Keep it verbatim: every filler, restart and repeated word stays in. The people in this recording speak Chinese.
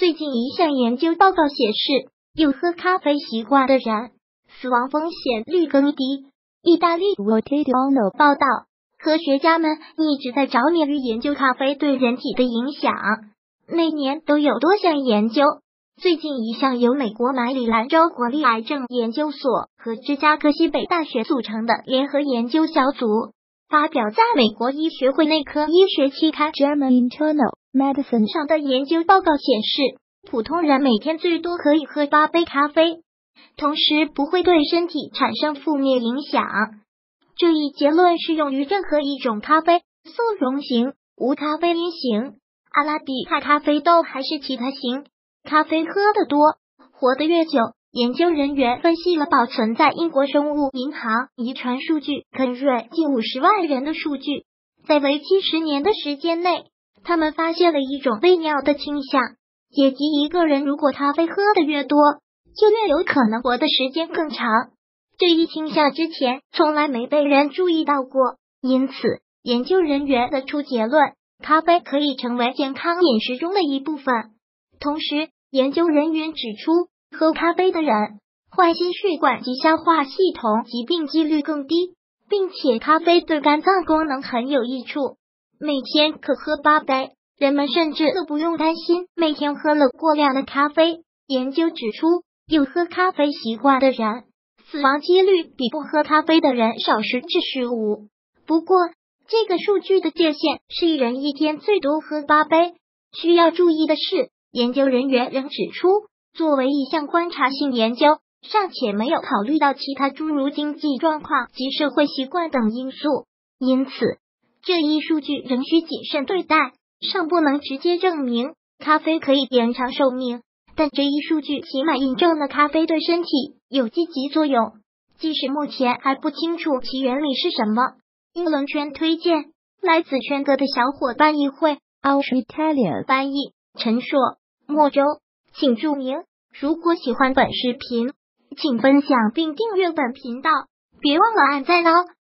最近一项研究报告显示，有喝咖啡习惯的人，死亡风险率更低。意大利 Quotidiano 报道，科学家们一直在着迷于研究咖啡对人体的影响，每年都有多项研究。最近一项由美国马里兰州国立癌症研究所和芝加哥西北大学组成的联合研究小组，发表在美国医学会内科医学期刊 Journal Internal Medicine 上的研究报告显示，普通人每天最多可以喝八杯咖啡，同时不会对身体产生负面影响。这一结论适用于任何一种咖啡，速溶型、无咖啡因型、阿拉比卡咖啡豆还是其他型。咖啡喝得多，活得越久。研究人员分析了保存在英国生物银行遗传数据肯瑞近五十万人的数据，在为期十年的时间内，他们发现了一种微妙的倾向，也即一个人如果咖啡喝得越多，就越有可能活的时间更长。这一倾向之前从来没被人注意到过，因此研究人员得出结论，咖啡可以成为健康饮食中的一部分。同时，研究人员指出，喝咖啡的人患心血管及消化系统疾病几率更低，并且咖啡对肝脏功能很有益处，每天可喝八杯，人们甚至都不用担心每天喝了过量的咖啡。研究指出，有喝咖啡习惯的人，死亡几率比不喝咖啡的人少十至十五。不过，这个数据的界限是一人一天最多喝八杯。需要注意的是，研究人员仍指出，作为一项观察性研究，尚且没有考虑到其他诸如经济状况及社会习惯等因素，因此这一数据仍需谨慎对待，尚不能直接证明咖啡可以延长寿命，但这一数据起码印证了咖啡对身体有积极作用，即使目前还不清楚其原理是什么。英伦圈推荐，来自圈哥的小伙伴议会 Our Italian 翻译陈硕莫州，请注明，如果喜欢本视频，请分享并订阅本频道，别忘了按赞哦。